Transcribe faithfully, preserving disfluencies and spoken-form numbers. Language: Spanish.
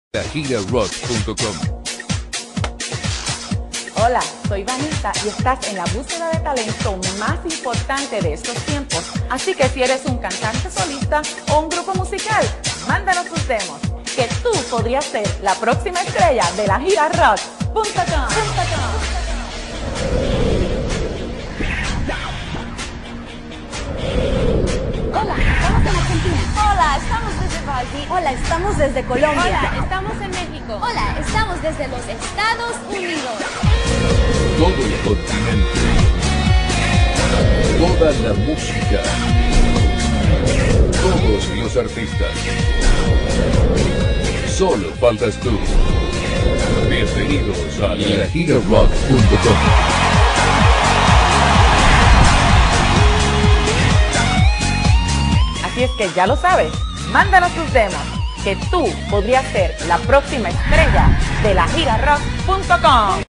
la gira rock punto com. Hola, soy Vanessa y estás en la búsqueda de talento más importante de estos tiempos. Así que si eres un cantante solista o un grupo musical, mándanos tus demos, que tú podrías ser la próxima estrella de la gira rock punto com. Hola, estamos en Argentina. Hola, estamos desde Brasil. Hola, estamos desde Colombia. Hola, estamos en México. Hola, estamos desde los Estados Unidos. Todo el continente. Toda la música. Todos los artistas. Solo faltas tú. Bienvenidos a la gira rock punto com. Así es que ya lo sabes, mándanos tus demos, que tú podrías ser la próxima estrella de la gira rock punto com.